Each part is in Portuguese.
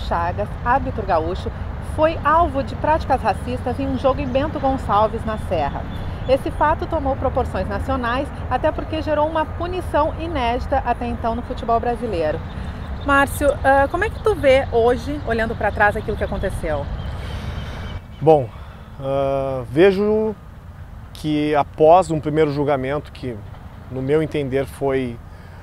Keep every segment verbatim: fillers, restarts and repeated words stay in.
Chagas, árbitro gaúcho, foi alvo de práticas racistas em um jogo em Bento Gonçalves, na Serra. Esse fato tomou proporções nacionais, até porque gerou uma punição inédita até então no futebol brasileiro. Márcio, como é que tu vê hoje, olhando para trás, aquilo que aconteceu? Bom, uh, vejo que após um primeiro julgamento, que no meu entender foi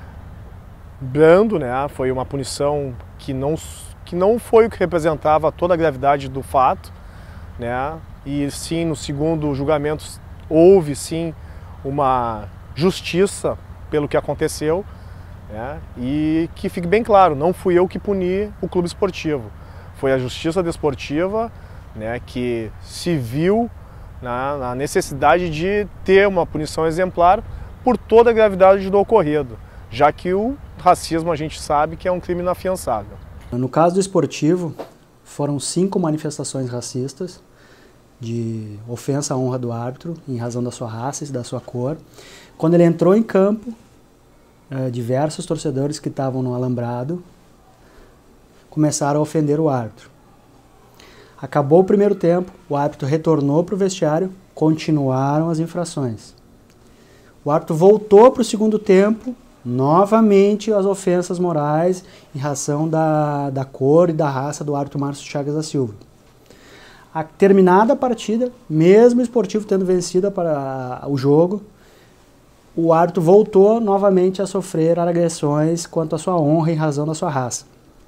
brando, né? Foi uma punição que não, que não foi o que representava toda a gravidade do fato, né? E sim, no segundo julgamento houve sim uma justiça pelo que aconteceu, né? E que fique bem claro, não fui eu que puni o clube esportivo, foi a Justiça Desportiva, né, que se viu na, na necessidade de ter uma punição exemplar por toda a gravidade do ocorrido, já que o racismo a gente sabe que é um crime inafiançável. No caso do esportivo, foram cinco manifestações racistas de ofensa à honra do árbitro em razão da sua raça e da sua cor. Quando ele entrou em campo, eh, diversos torcedores que estavam no alambrado começaram a ofender o árbitro. Acabou o primeiro tempo, o árbitro retornou para o vestiário, continuaram as infrações. O árbitro voltou para o segundo tempo, novamente as ofensas morais em razão da, da cor e da raça do árbitro Márcio Chagas da Silva. A, terminada a partida, mesmo o esportivo tendo vencido para o jogo, o árbitro voltou novamente a sofrer agressões quanto à sua honra em razão da sua raça.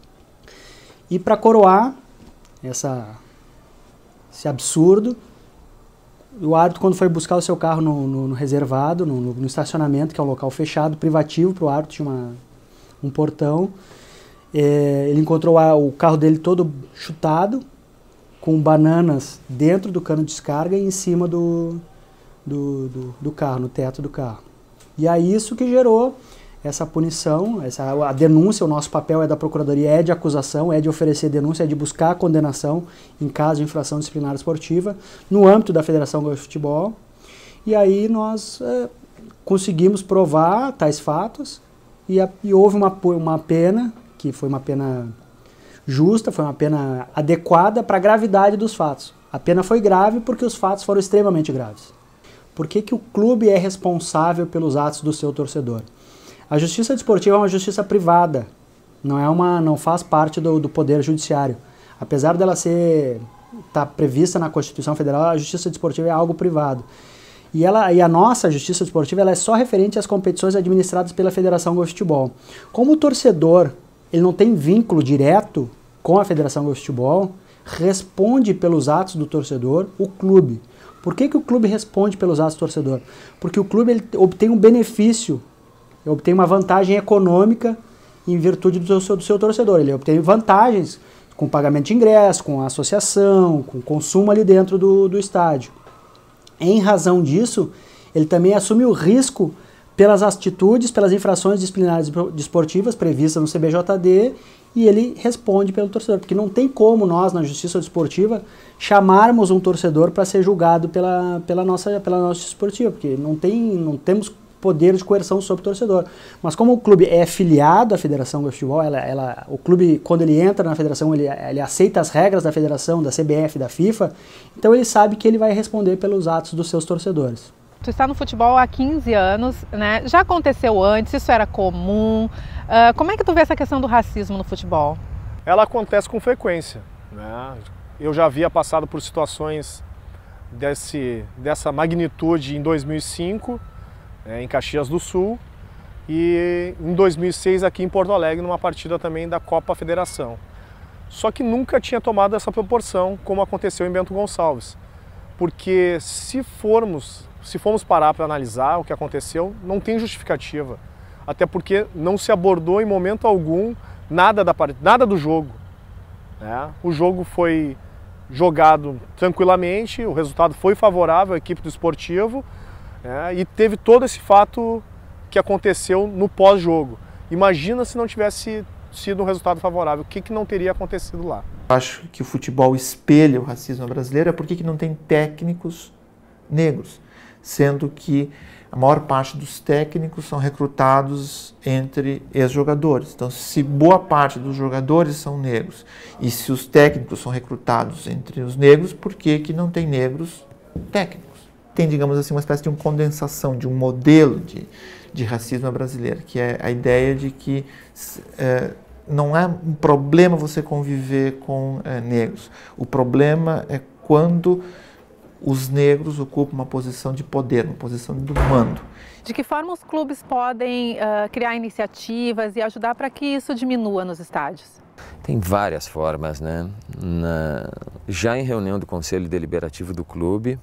E para coroar essa, esse absurdo, o árbitro, quando foi buscar o seu carro no, no, no reservado, no, no estacionamento, que é um local fechado, privativo para o árbitro, tinha uma, um portão, é, ele encontrou a, o carro dele todo chutado, com bananas dentro do cano de descarga e em cima do, do, do, do carro, no teto do carro. E é isso que gerou essa punição, essa, a denúncia. O nosso papel é da Procuradoria, é de acusação, é de oferecer denúncia, é de buscar a condenação em caso de infração disciplinar esportiva, no âmbito da Federação Gaúcha de Futebol. E aí nós é, conseguimos provar tais fatos e, a, e houve uma, uma pena, que foi uma pena justa, foi uma pena adequada para a gravidade dos fatos. A pena foi grave porque os fatos foram extremamente graves. Por que que o clube é responsável pelos atos do seu torcedor? A justiça desportiva é uma justiça privada, não, é uma, não faz parte do, do poder judiciário. Apesar dela ser tá prevista na Constituição Federal, a justiça desportiva é algo privado. E, ela, e a nossa justiça desportiva ela é só referente às competições administradas pela Federação Gaúcha de Futebol. Como o torcedor ele não tem vínculo direto com a Federação Gaúcha de Futebol, responde pelos atos do torcedor o clube. Por que que o clube responde pelos atos do torcedor? Porque o clube ele obtém um benefício, obtém uma vantagem econômica em virtude do seu, do seu torcedor. Ele obtém vantagens com pagamento de ingresso, com a associação, com consumo ali dentro do, do estádio. Em razão disso, ele também assume o risco pelas atitudes, pelas infrações disciplinares desportivas previstas no C B J D, e ele responde pelo torcedor, porque não tem como nós, na Justiça Desportiva, chamarmos um torcedor para ser julgado pela, pela, nossa, pela nossa Justiça Desportiva, porque não, tem, não temos poder de coerção sobre o torcedor. Mas como o clube é filiado à Federação Gaúcha de Futebol, ela, ela, o clube, quando ele entra na federação, ele, ele aceita as regras da federação, da C B F, da FIFA, então ele sabe que ele vai responder pelos atos dos seus torcedores. Tu está no futebol há quinze anos, né? Já aconteceu antes, isso era comum. Uh, como é que tu vê essa questão do racismo no futebol? Ela acontece com frequência, né? Eu já havia passado por situações desse, dessa magnitude em dois mil e cinco, né, em Caxias do Sul, e em dois mil e seis aqui em Porto Alegre, numa partida também da Copa Federação. Só que nunca tinha tomado essa proporção como aconteceu em Bento Gonçalves. Porque se formos, se formos parar para analisar o que aconteceu, não tem justificativa. Até porque não se abordou em momento algum nada, da, nada do jogo, né? O jogo foi jogado tranquilamente, o resultado foi favorável à equipe do esportivo, né? E teve todo esse fato que aconteceu no pós-jogo. Imagina se não tivesse sido um resultado favorável, o que, que não teria acontecido lá? Acho que o futebol espelha o racismo brasileiro, é porque que não tem técnicos negros, sendo que a maior parte dos técnicos são recrutados entre ex-jogadores. Então, se boa parte dos jogadores são negros e se os técnicos são recrutados entre os negros, por que que não tem negros técnicos? Tem, digamos assim, uma espécie de uma condensação, de um modelo de, de racismo brasileiro, que é a ideia de que é, não é um problema você conviver com é, negros. O problema é quando os negros ocupam uma posição de poder, uma posição do mando. De que forma os clubes podem uh, criar iniciativas e ajudar para que isso diminua nos estádios? Tem várias formas, né? Na, já em reunião do Conselho Deliberativo do clube,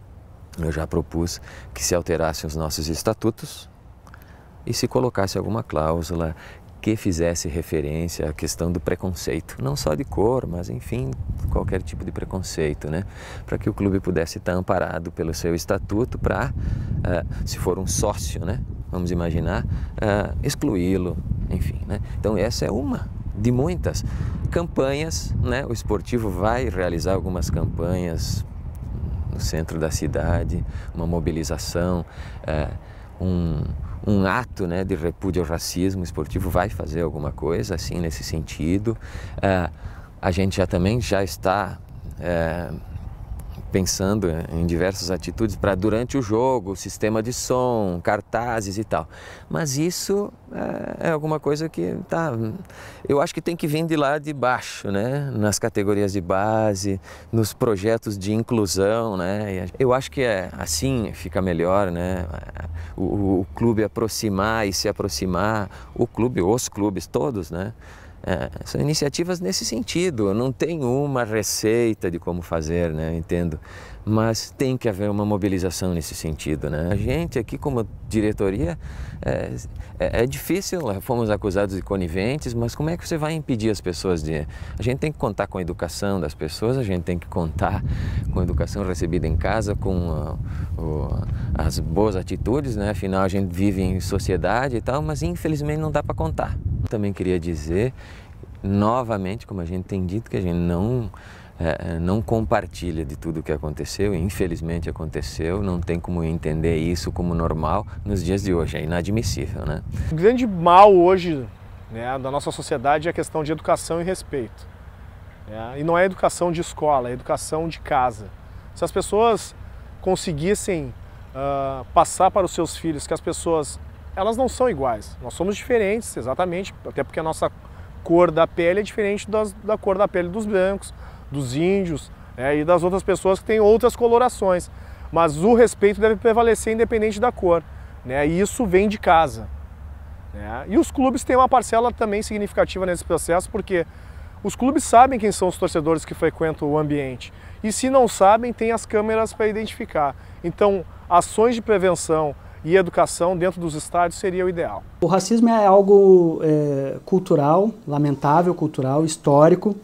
eu já propus que se alterassem os nossos estatutos e se colocasse alguma cláusula que fizesse referência à questão do preconceito, não só de cor, mas enfim, qualquer tipo de preconceito, né? Para que o clube pudesse estar amparado pelo seu estatuto para, uh, se for um sócio, né? Vamos imaginar, uh, excluí-lo, enfim, né? Então essa é uma de muitas campanhas, né? O esportivo vai realizar algumas campanhas no centro da cidade, uma mobilização, uh, um um ato, né, de repúdio ao racismo. O esportivo vai fazer alguma coisa assim nesse sentido. Uh, a gente já também já está uh, pensando em diversas atitudes para durante o jogo, sistema de som, cartazes e tal. Mas isso é, é alguma coisa que tá, eu acho que tem que vir de lá de baixo, né? Nas categorias de base, nos projetos de inclusão, né? Eu acho que é assim fica melhor, né? O, o clube aproximar e se aproximar, o clube, os clubes todos, né? É, são iniciativas nesse sentido, não tem uma receita de como fazer, né, entendo, mas tem que haver uma mobilização nesse sentido, né. A gente aqui como diretoria, é, é, é difícil, fomos acusados de coniventes, mas como é que você vai impedir as pessoas de... A gente tem que contar com a educação das pessoas, a gente tem que contar com a educação recebida em casa, com uh, uh, as boas atitudes, né, afinal a gente vive em sociedade e tal, mas infelizmente não dá para contar. Também queria dizer, novamente, como a gente tem dito, que a gente não, é, não compartilha de tudo o que aconteceu, infelizmente aconteceu, não tem como entender isso como normal nos dias de hoje, é inadmissível, né? O grande mal hoje, né, da nossa sociedade é a questão de educação e respeito. Né? E não é educação de escola, é educação de casa. Se as pessoas conseguissem uh, passar para os seus filhos que as pessoas... elas não são iguais, nós somos diferentes, exatamente, até porque a nossa cor da pele é diferente das, da cor da pele dos brancos, dos índios, né, e das outras pessoas que têm outras colorações. Mas o respeito deve prevalecer independente da cor, né, e isso vem de casa. Né. E os clubes têm uma parcela também significativa nesse processo, porque os clubes sabem quem são os torcedores que frequentam o ambiente, e se não sabem, tem as câmeras para identificar. Então, ações de prevenção e educação dentro dos estádios seria o ideal. O racismo é algo é, cultural, lamentável, cultural, histórico,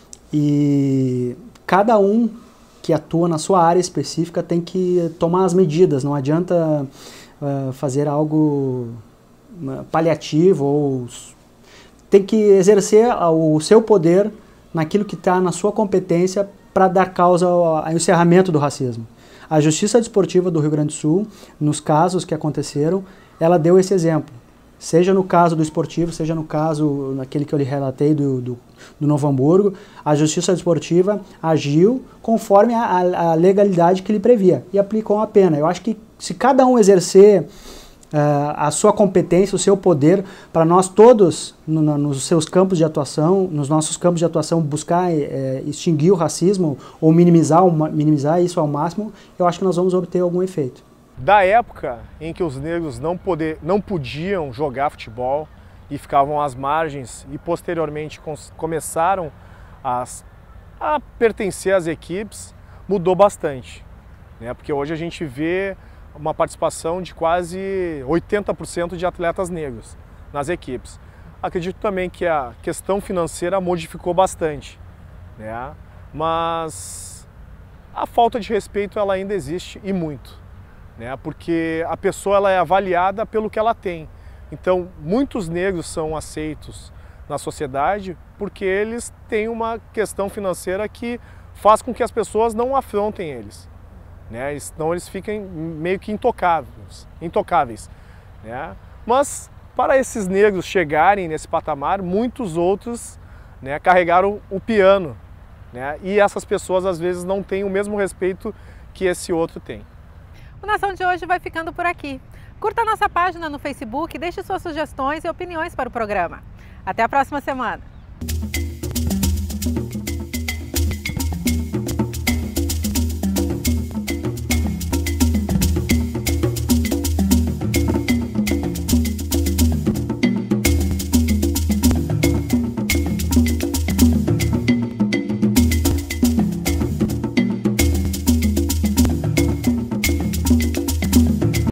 e cada um que atua na sua área específica tem que tomar as medidas, não adianta uh, fazer algo paliativo, ou tem que exercer o seu poder naquilo que está na sua competência para dar causa ao, ao encerramento do racismo. A Justiça Desportiva do Rio Grande do Sul, nos casos que aconteceram, ela deu esse exemplo. Seja no caso do esportivo, seja no caso, naquele que eu lhe relatei do, do, do Novo Hamburgo, a Justiça Desportiva agiu conforme a, a legalidade que lhe previa e aplicou a pena. Eu acho que se cada um exercer Uh, a sua competência, o seu poder, para nós todos, no, no, nos seus campos de atuação, nos nossos campos de atuação, buscar é, extinguir o racismo ou minimizar, minimizar isso ao máximo, eu acho que nós vamos obter algum efeito. Da época em que os negros não, poder, não podiam jogar futebol e ficavam às margens e posteriormente começaram a, a pertencer às equipes, mudou bastante, né? Porque hoje a gente vê uma participação de quase oitenta por cento de atletas negros nas equipes. Acredito também que a questão financeira modificou bastante, né? Mas a falta de respeito ela ainda existe e muito, né? Porque a pessoa ela é avaliada pelo que ela tem. Então, muitos negros são aceitos na sociedade porque eles têm uma questão financeira que faz com que as pessoas não afrontem eles. né? Senão eles ficam meio que intocáveis, intocáveis, né? Mas para esses negros chegarem nesse patamar, muitos outros, né, carregaram o piano, né? E essas pessoas às vezes não têm o mesmo respeito que esse outro tem. O Nação de hoje vai ficando por aqui. Curta a nossa página no Facebook e deixe suas sugestões e opiniões para o programa. Até a próxima semana!